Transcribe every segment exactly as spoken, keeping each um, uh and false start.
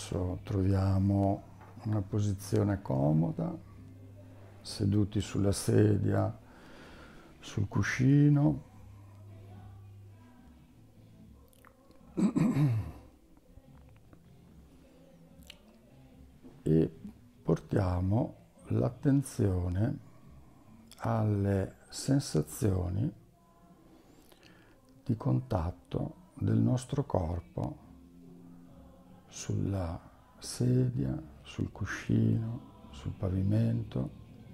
Adesso troviamo una posizione comoda, seduti sulla sedia, sul cuscino. E portiamo l'attenzione alle sensazioni di contatto del nostro corpo sulla sedia, sul cuscino, sul pavimento,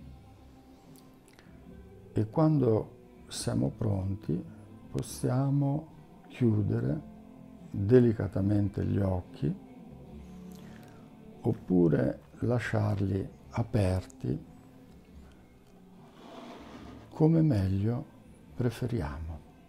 e quando siamo pronti possiamo chiudere delicatamente gli occhi oppure lasciarli aperti come meglio preferiamo.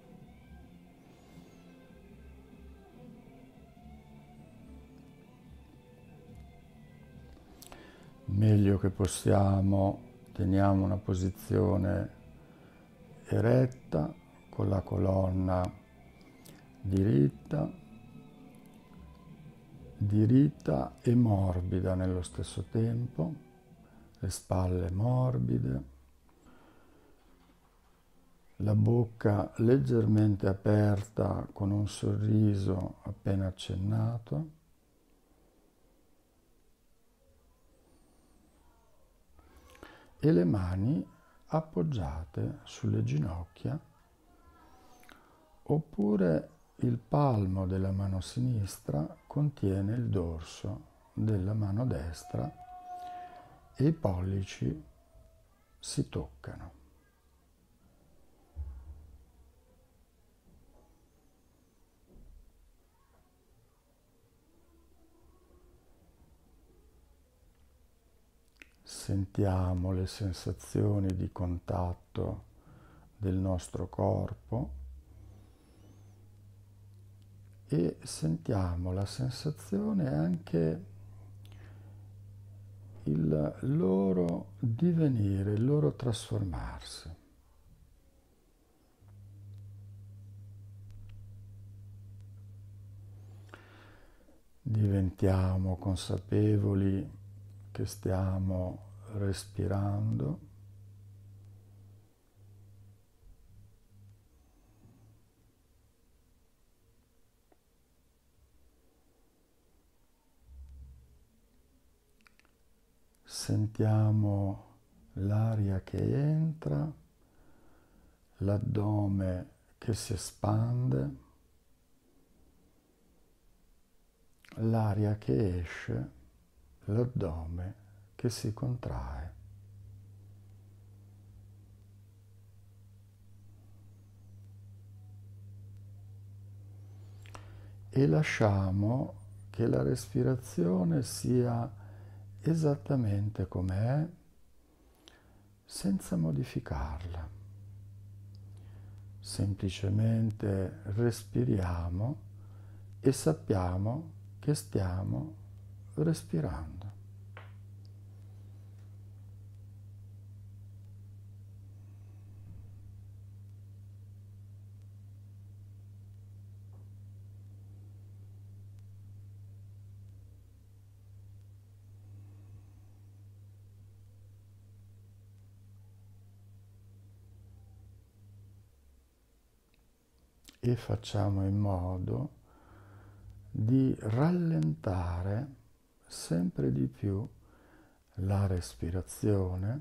Meglio che possiamo, teniamo una posizione eretta, con la colonna diritta, diritta e morbida nello stesso tempo, le spalle morbide, la bocca leggermente aperta con un sorriso appena accennato. E le mani appoggiate sulle ginocchia, oppure il palmo della mano sinistra contiene il dorso della mano destra e i pollici si toccano. Sentiamo le sensazioni di contatto del nostro corpo e sentiamo la sensazione anche il loro divenire, il loro trasformarsi. Diventiamo consapevoli che stiamo respirando, sentiamo l'aria che entra, l'addome che si espande, l'aria che esce, l'addome che si contrae. E lasciamo che la respirazione sia esattamente com'è, senza modificarla. Semplicemente respiriamo e sappiamo che stiamo respirando. E facciamo in modo di rallentare sempre di più la respirazione,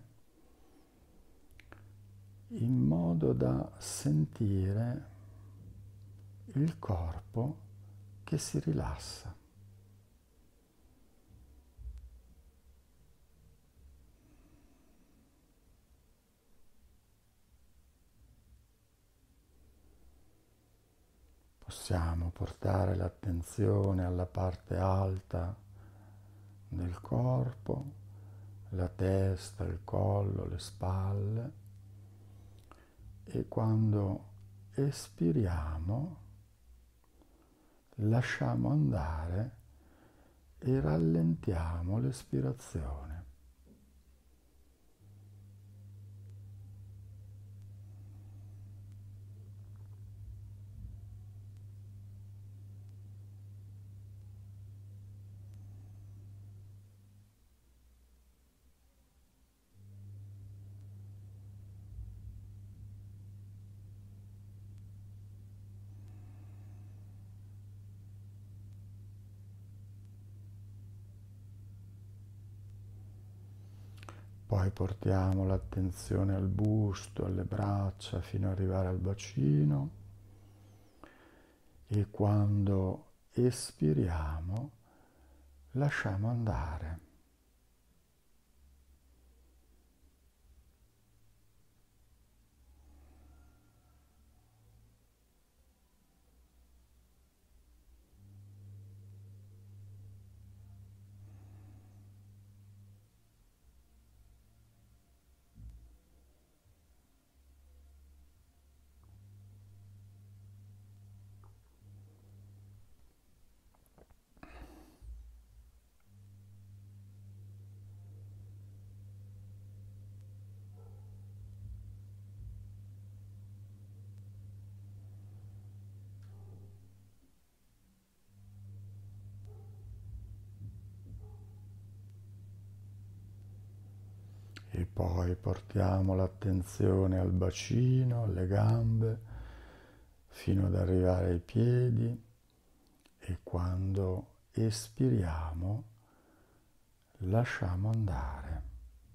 in modo da sentire il corpo che si rilassa. Possiamo portare l'attenzione alla parte alta del corpo, la testa, il collo, le spalle, e quando espiriamo lasciamo andare e rallentiamo l'espirazione. Poi portiamo l'attenzione al busto, alle braccia, fino ad arrivare al bacino e quando espiriamo lasciamo andare. E poi portiamo l'attenzione al bacino, alle gambe, fino ad arrivare ai piedi e quando espiriamo lasciamo andare.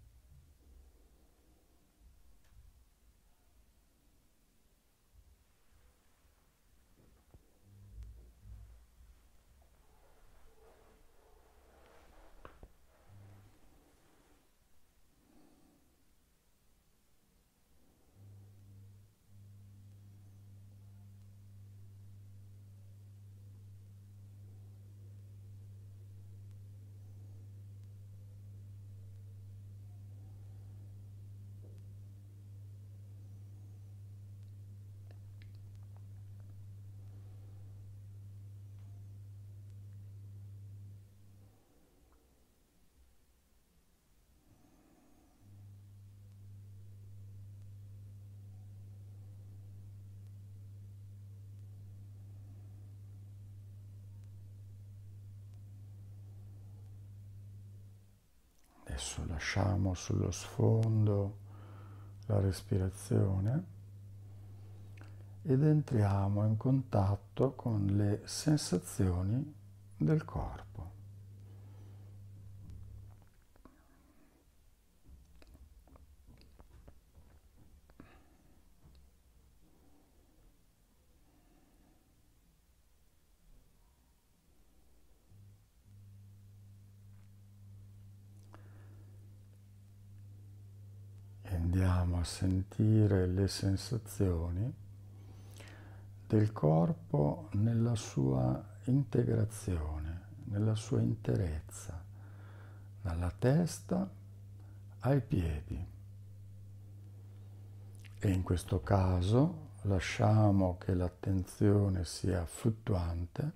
Adesso lasciamo sullo sfondo la respirazione ed entriamo in contatto con le sensazioni del corpo. Andiamo a sentire le sensazioni del corpo nella sua integrazione, nella sua interezza, dalla testa ai piedi. E in questo caso lasciamo che l'attenzione sia fluttuante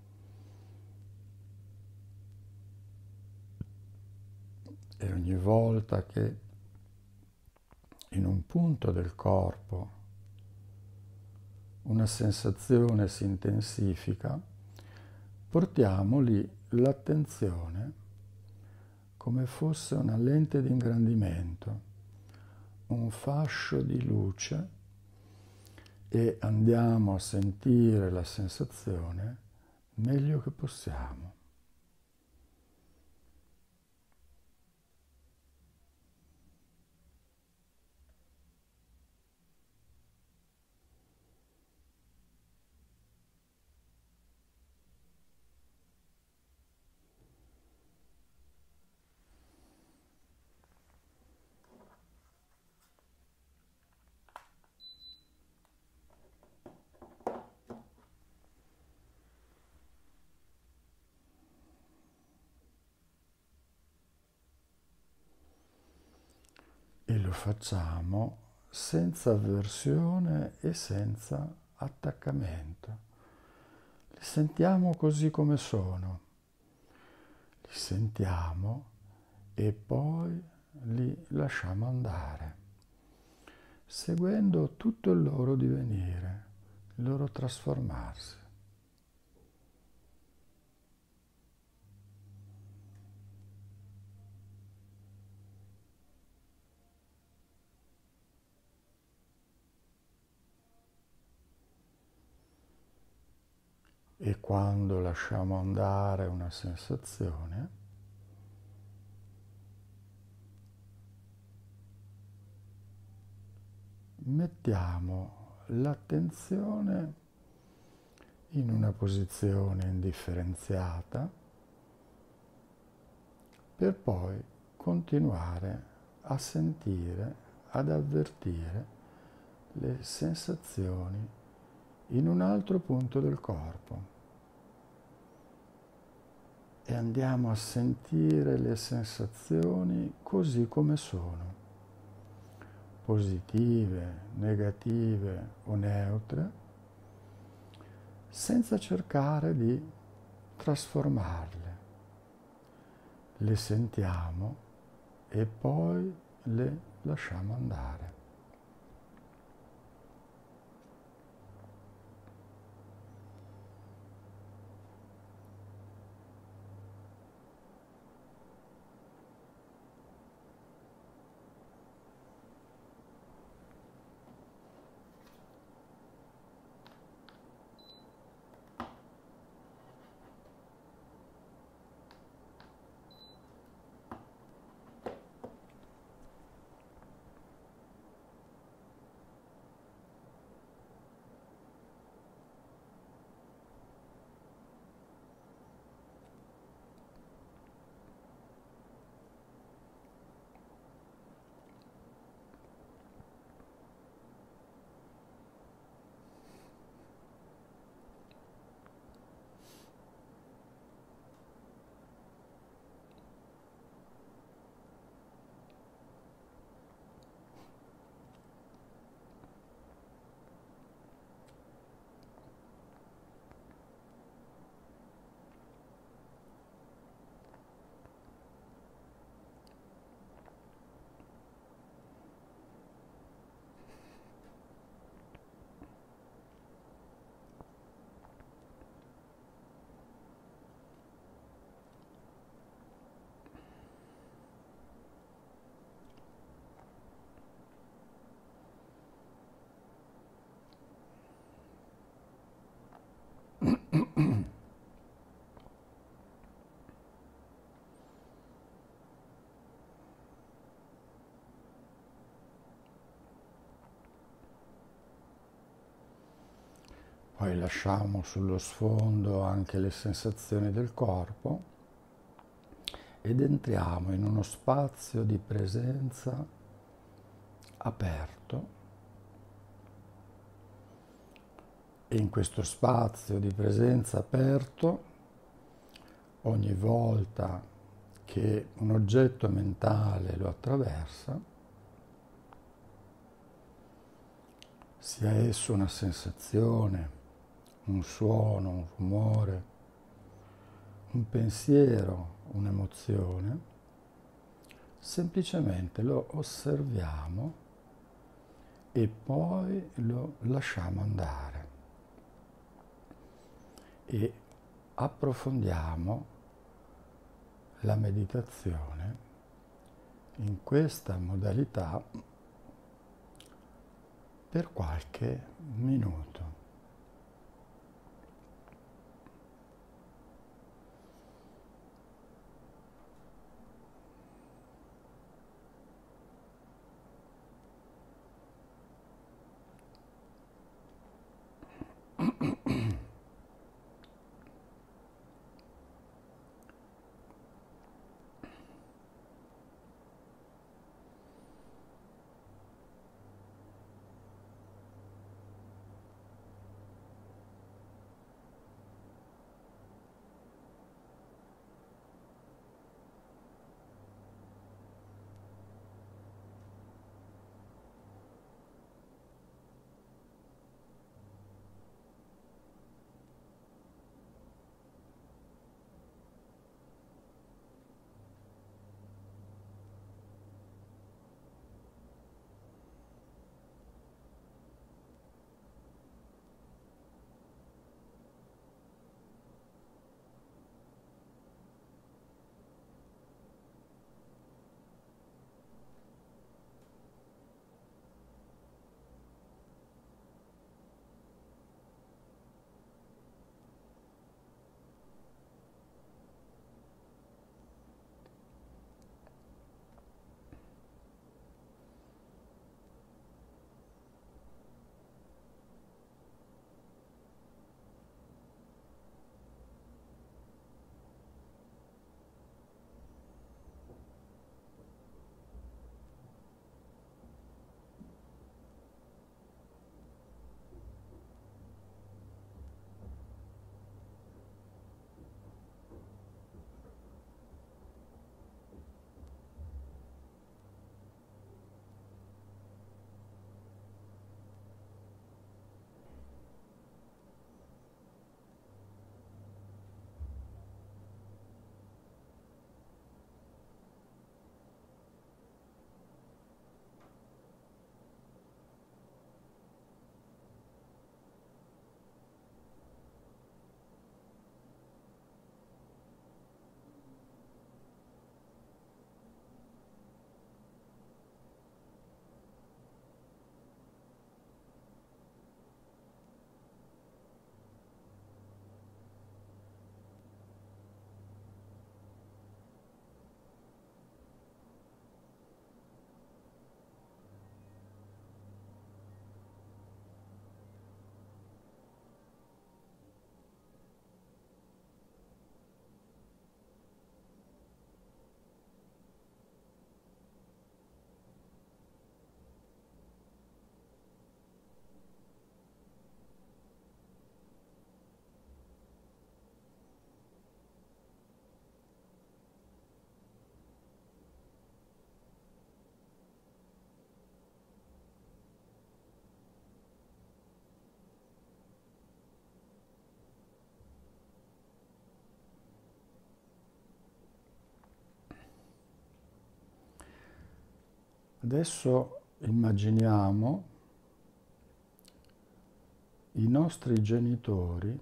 e ogni volta che in un punto del corpo una sensazione si intensifica, portiamo lì l'attenzione come fosse una lente di ingrandimento, un fascio di luce e andiamo a sentire la sensazione meglio che possiamo. E lo facciamo senza avversione e senza attaccamento. Li sentiamo così come sono, li sentiamo e poi li lasciamo andare, seguendo tutto il loro divenire, il loro trasformarsi. E quando lasciamo andare una sensazione, mettiamo l'attenzione in una posizione indifferenziata per poi continuare a sentire, ad avvertire le sensazioni in un altro punto del corpo. E andiamo a sentire le sensazioni così come sono, positive, negative o neutre, senza cercare di trasformarle. Le sentiamo e poi le lasciamo andare. Poi lasciamo sullo sfondo anche le sensazioni del corpo ed entriamo in uno spazio di presenza aperto. E in questo spazio di presenza aperto, ogni volta che un oggetto mentale lo attraversa, sia esso una sensazione, un suono, un rumore, un pensiero, un'emozione, semplicemente lo osserviamo e poi lo lasciamo andare e approfondiamo la meditazione in questa modalità per qualche minuto. Adesso immaginiamo i nostri genitori,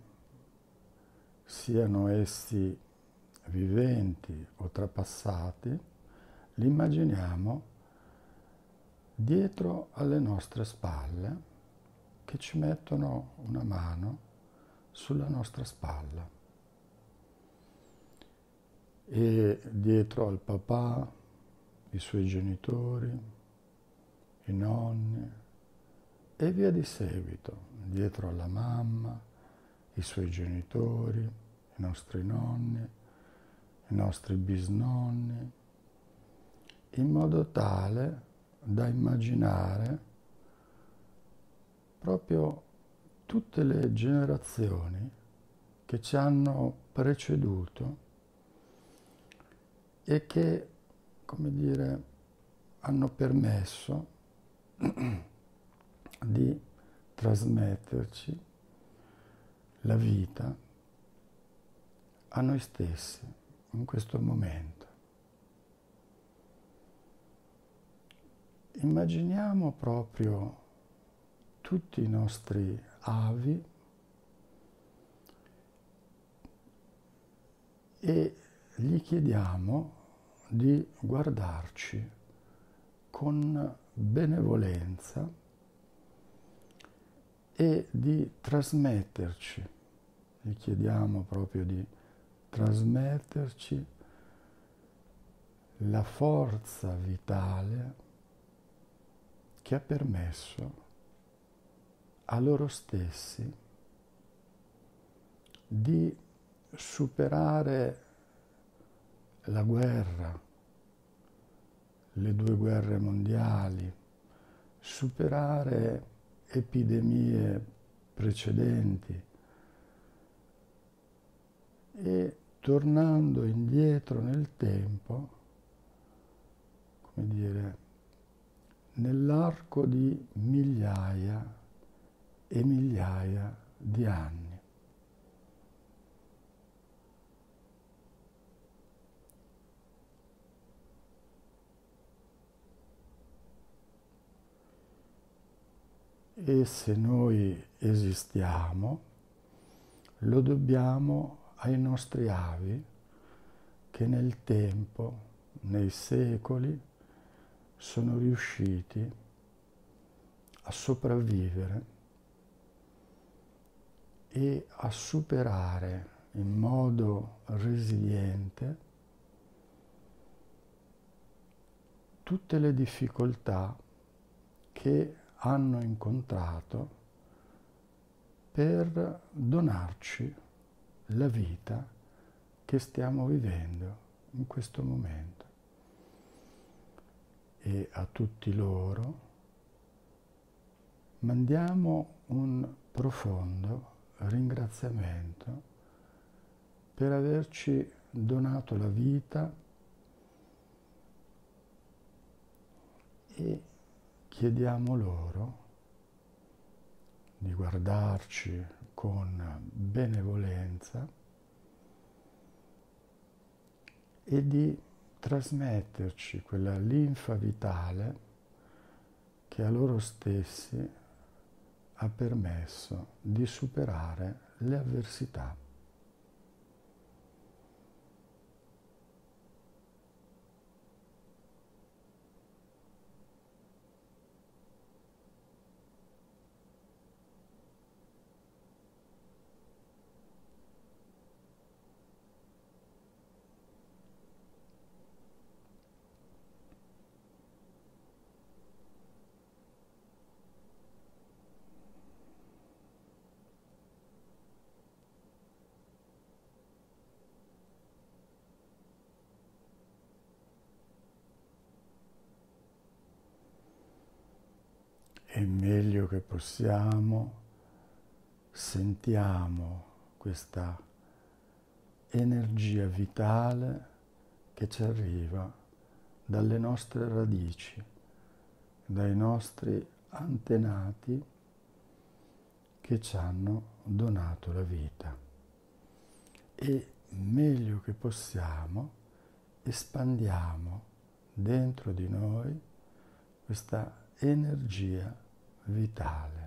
siano essi viventi o trapassati, li immaginiamo dietro alle nostre spalle che ci mettono una mano sulla nostra spalla. E dietro al papà, i suoi genitori, i nonni e via di seguito, dietro alla mamma, i suoi genitori, i nostri nonni, i nostri bisnonni, in modo tale da immaginare proprio tutte le generazioni che ci hanno preceduto e che, come dire, hanno permesso di trasmetterci la vita a noi stessi in questo momento. Immaginiamo proprio tutti i nostri avi e gli chiediamo di guardarci con benevolenza e di trasmetterci, gli chiediamo proprio di trasmetterci la forza vitale che ha permesso a loro stessi di superare la guerra, le due guerre mondiali, superare epidemie precedenti e tornando indietro nel tempo, come dire, nell'arco di migliaia e migliaia di anni. E se noi esistiamo, lo dobbiamo ai nostri avi che nel tempo, nei secoli, sono riusciti a sopravvivere e a superare in modo resiliente tutte le difficoltà che hanno incontrato per donarci la vita che stiamo vivendo in questo momento. E a tutti loro mandiamo un profondo ringraziamento per averci donato la vita e chiediamo loro di guardarci con benevolenza e di trasmetterci quella linfa vitale che a loro stessi ha permesso di superare le avversità. E meglio che possiamo, sentiamo questa energia vitale che ci arriva dalle nostre radici, dai nostri antenati che ci hanno donato la vita. E meglio che possiamo espandiamo dentro di noi questa energia vitale.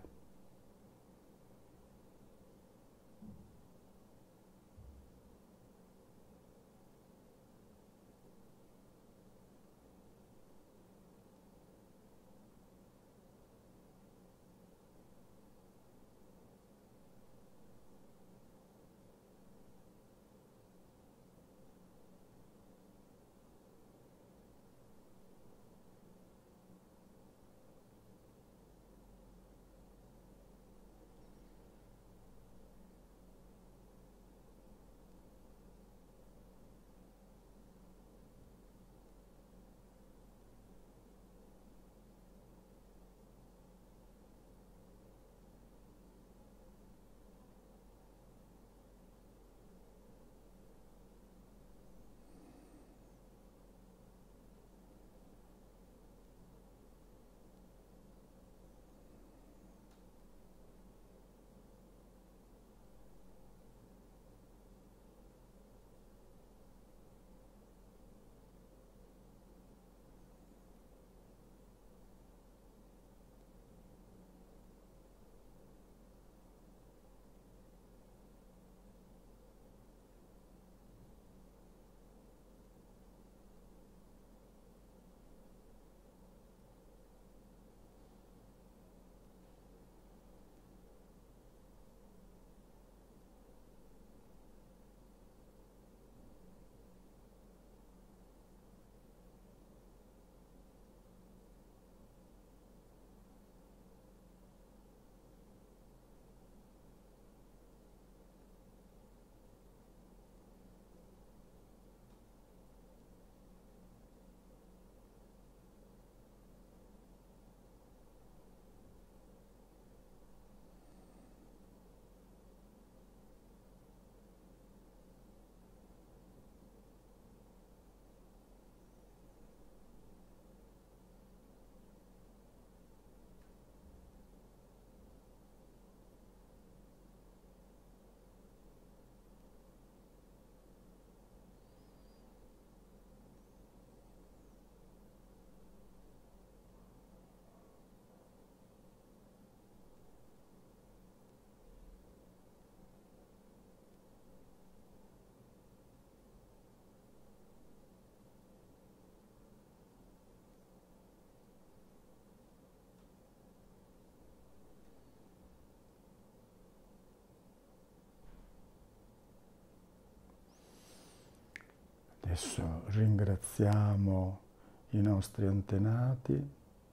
Adesso ringraziamo i nostri antenati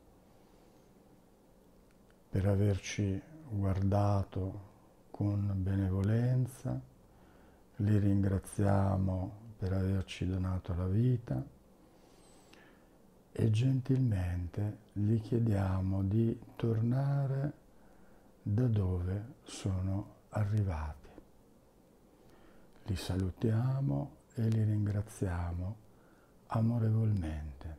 per averci guardato con benevolenza, li ringraziamo per averci donato la vita e gentilmente gli chiediamo di tornare da dove sono arrivati. Li salutiamo e li ringraziamo amorevolmente.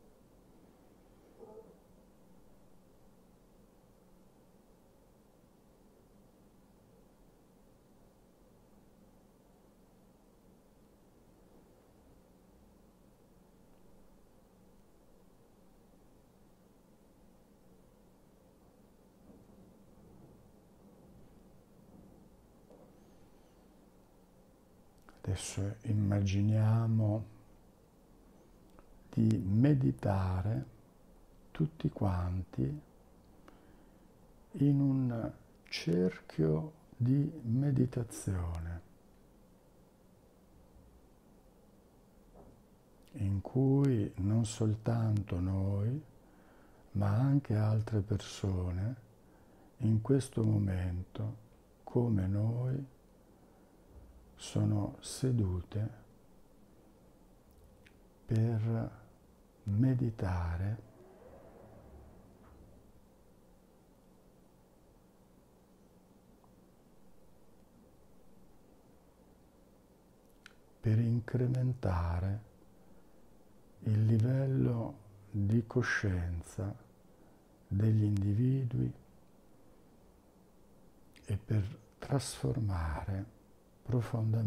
Adesso immaginiamo di meditare tutti quanti in un cerchio di meditazione in cui non soltanto noi, ma anche altre persone in questo momento, come noi, sono sedute per meditare per incrementare il livello di coscienza degli individui e per trasformare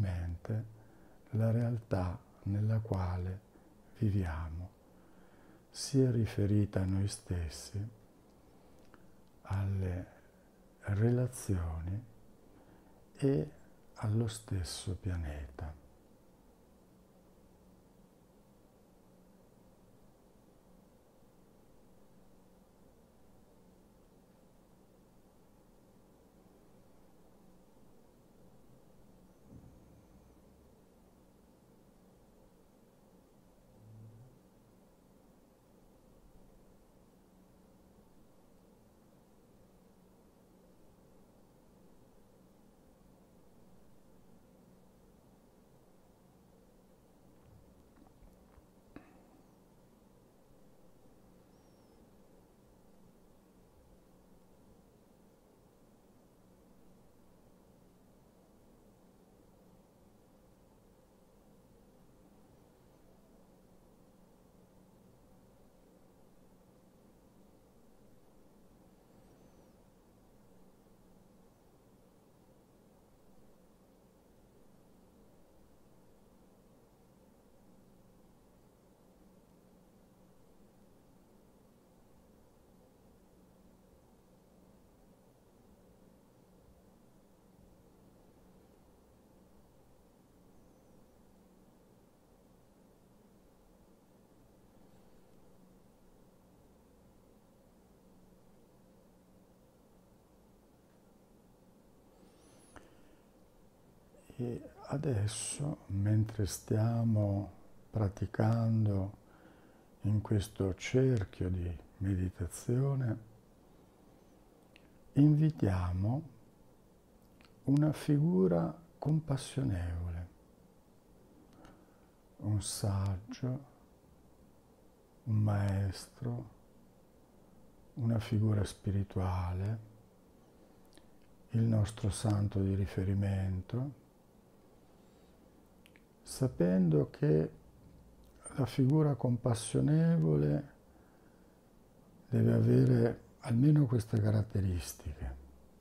profondamente la realtà nella quale viviamo, sia riferita a noi stessi, alle relazioni e allo stesso pianeta. E adesso, mentre stiamo praticando in questo cerchio di meditazione, invitiamo una figura compassionevole, un saggio, un maestro, una figura spirituale, il nostro santo di riferimento, sapendo che la figura compassionevole deve avere almeno queste caratteristiche,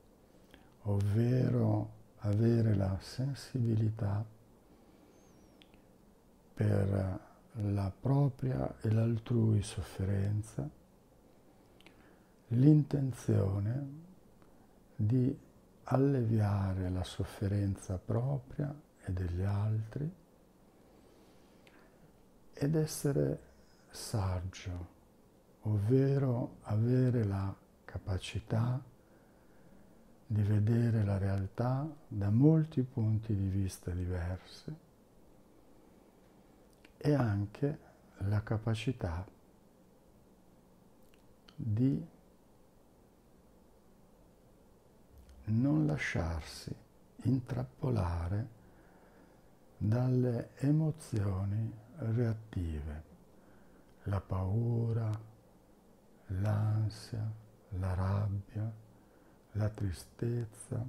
ovvero avere la sensibilità per la propria e l'altrui sofferenza, l'intenzione di alleviare la sofferenza propria e degli altri, ed essere saggio, ovvero avere la capacità di vedere la realtà da molti punti di vista diversi e anche la capacità di non lasciarsi intrappolare dalle emozioni reattive, la paura, l'ansia, la rabbia, la tristezza,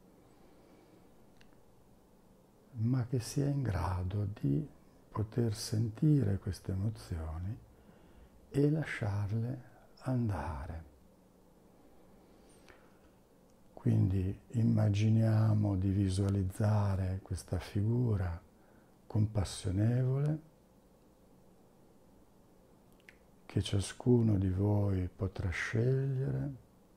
ma che sia in grado di poter sentire queste emozioni e lasciarle andare. Quindi immaginiamo di visualizzare questa figura compassionevole che ciascuno di voi potrà scegliere,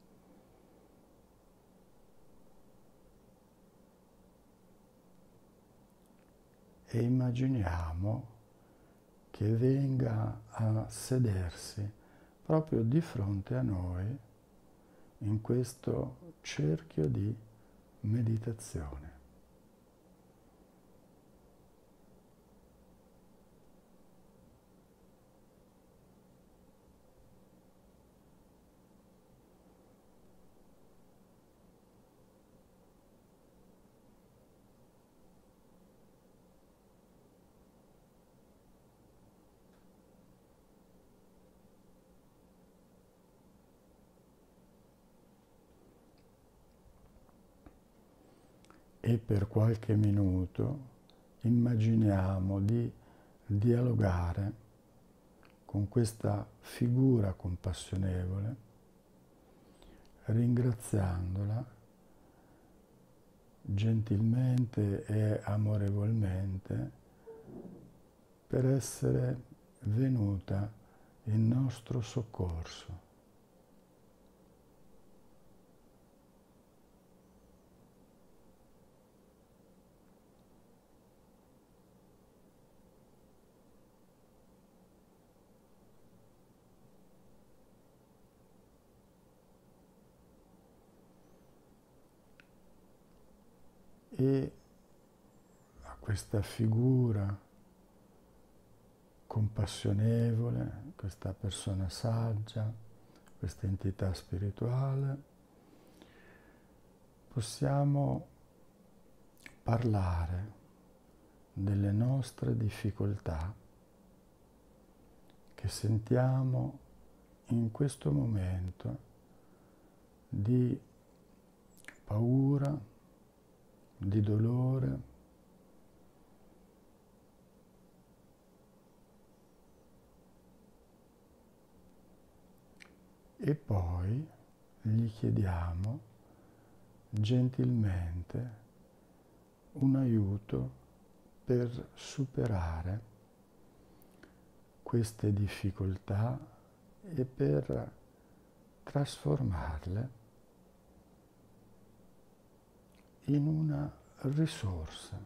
e immaginiamo che venga a sedersi proprio di fronte a noi in questo cerchio di meditazione. E per qualche minuto immaginiamo di dialogare con questa figura compassionevole, ringraziandola gentilmente e amorevolmente per essere venuta in nostro soccorso. E a questa figura compassionevole, questa persona saggia, questa entità spirituale, possiamo parlare delle nostre difficoltà che sentiamo in questo momento di paura, di dolore, e poi gli chiediamo gentilmente un aiuto per superare queste difficoltà e per trasformarle in una risorsa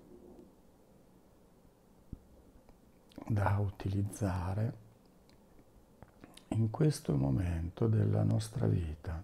da utilizzare in questo momento della nostra vita.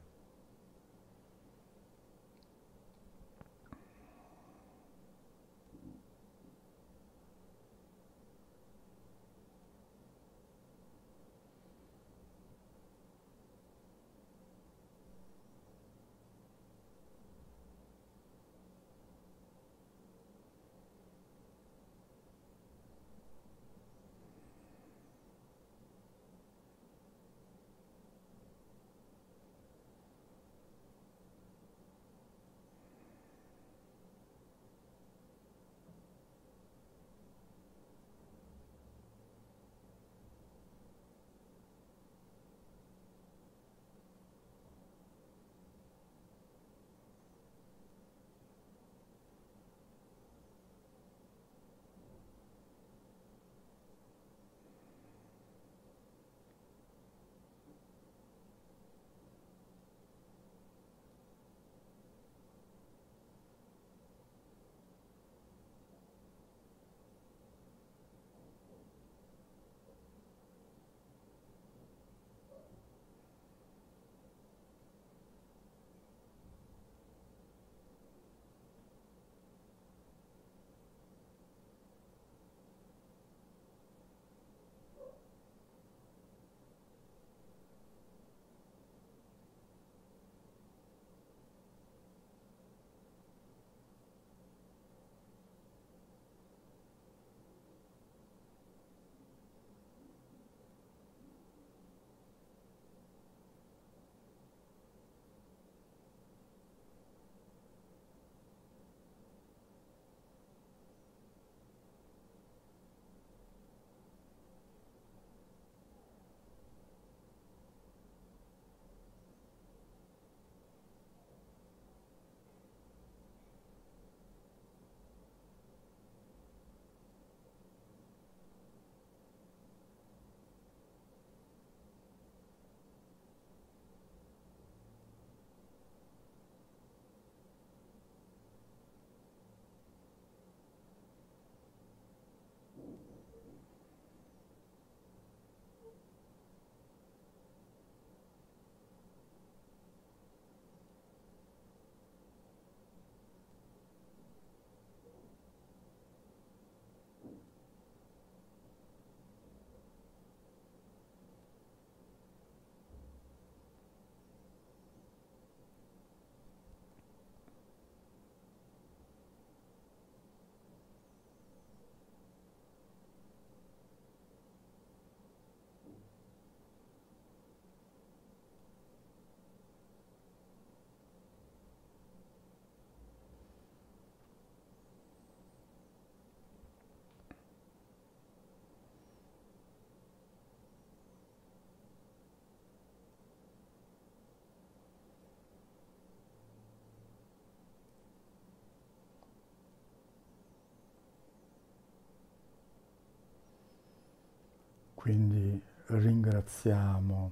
Quindi ringraziamo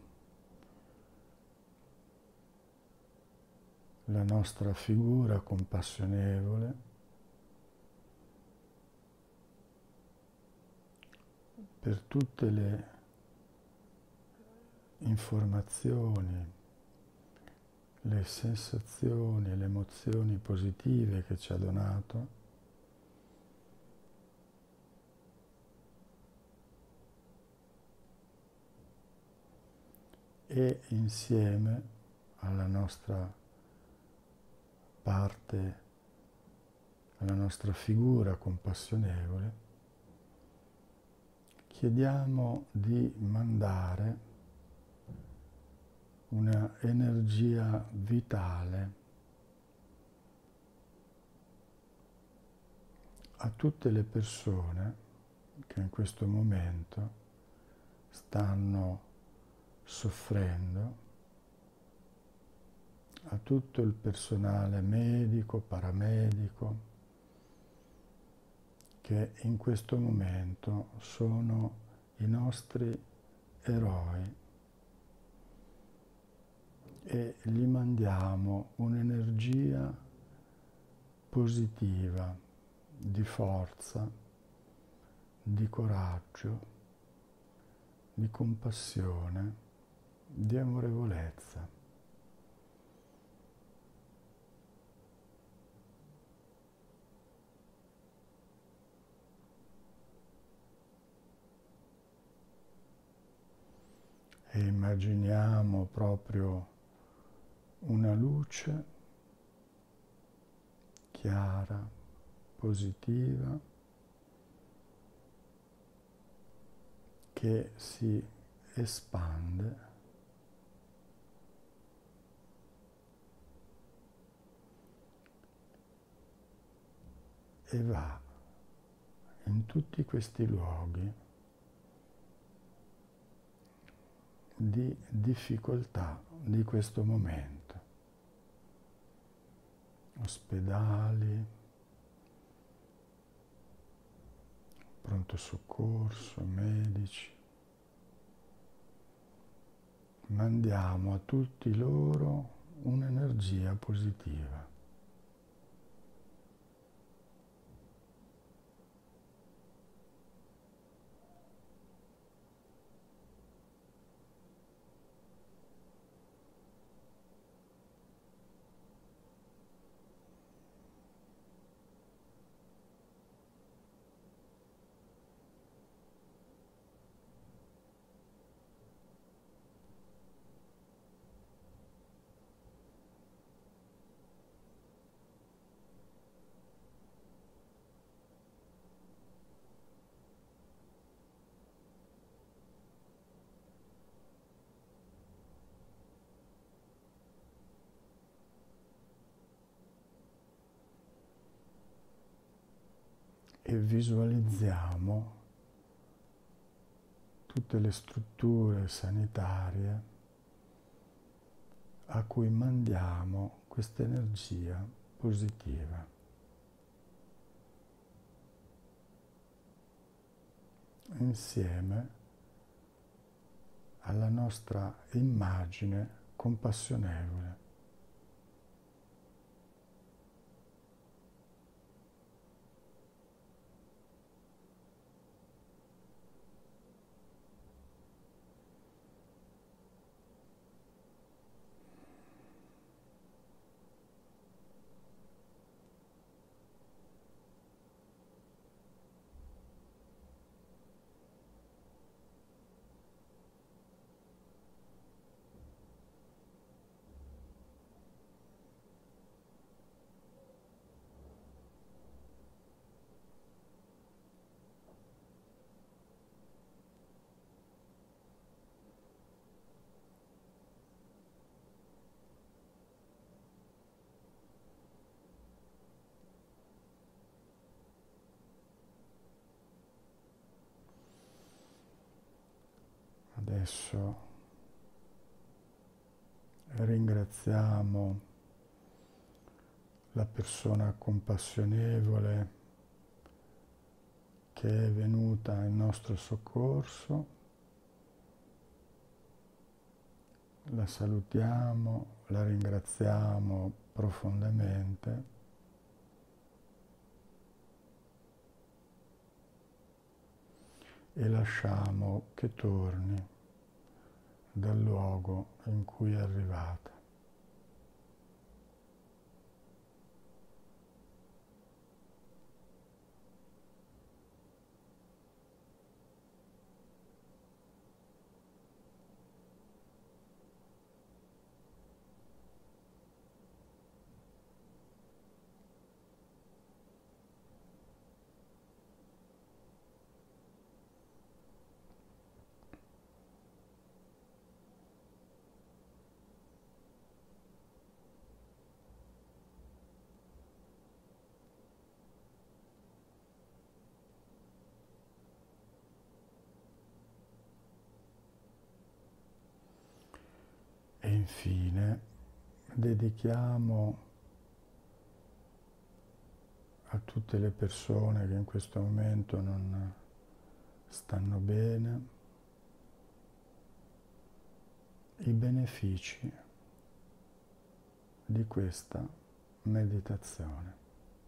la nostra figura compassionevole per tutte le informazioni, le sensazioni, le emozioni positive che ci ha donato e insieme alla nostra parte, alla nostra figura compassionevole, chiediamo di mandare una energia vitale a tutte le persone che in questo momento stanno soffrendo, a tutto il personale medico, paramedico, che in questo momento sono i nostri eroi e gli mandiamo un'energia positiva, di forza, di coraggio, di compassione, di amorevolezza. E immaginiamo proprio una luce chiara, positiva, che si espande e va in tutti questi luoghi di difficoltà di questo momento. Ospedali, pronto soccorso, medici. Mandiamo a tutti loro un'energia positiva. E visualizziamo tutte le strutture sanitarie a cui mandiamo questa energia positiva. Insieme alla nostra immagine compassionevole. Adesso ringraziamo la persona compassionevole che è venuta in nostro soccorso la salutiamo, la ringraziamo profondamente e lasciamo che torni dal luogo in cui è arrivata. E infine dedichiamo a tutte le persone che in questo momento non stanno bene i benefici di questa meditazione.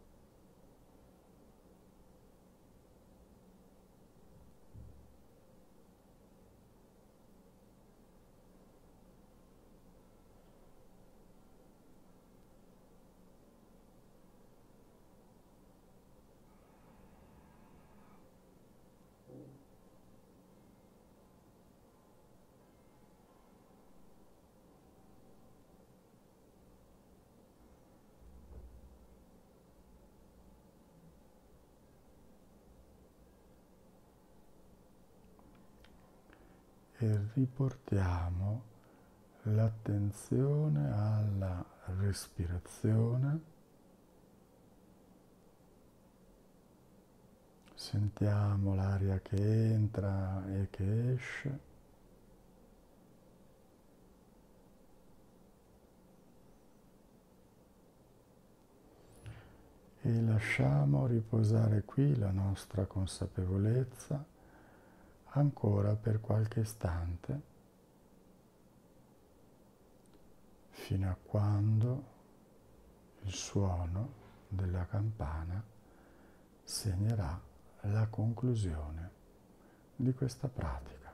E riportiamo l'attenzione alla respirazione. Sentiamo l'aria che entra e che esce. E lasciamo riposare qui la nostra consapevolezza ancora per qualche istante, fino a quando il suono della campana segnerà la conclusione di questa pratica.